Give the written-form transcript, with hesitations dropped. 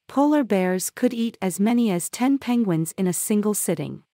Polar bears could eat as many as 10 penguins in a single sitting.